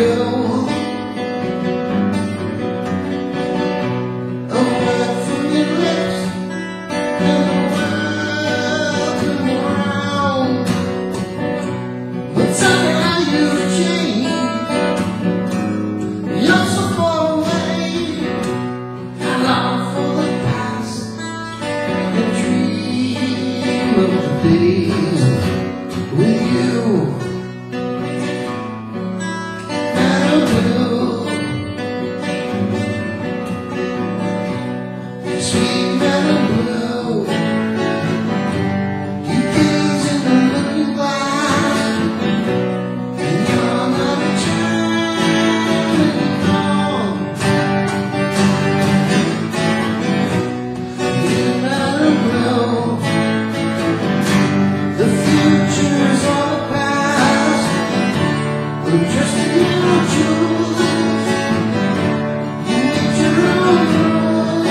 go. A word from your lips and the world come around. But somehow you've changed. You're so far away. I long for the past and dream of the days with you. Sweet meadow blue, you gaze in the looking glass, and you're not returning home. Sweet meadow blue, the future's all the past, we're just in your jewels. You made your own rules.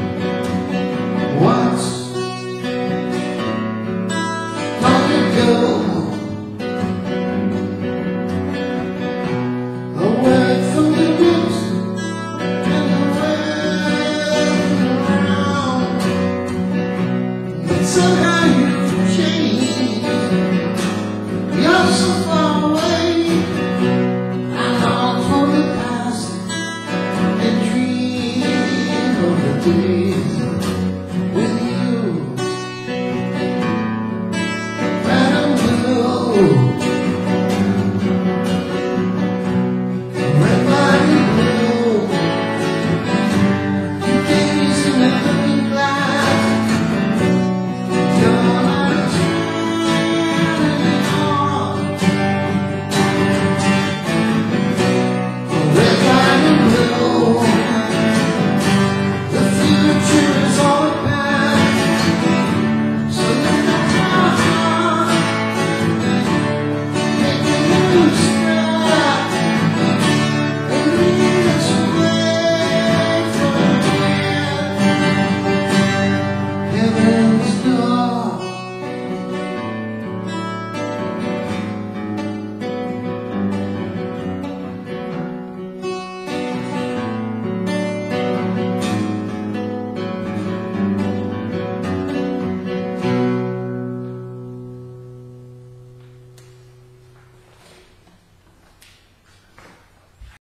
Once long ago,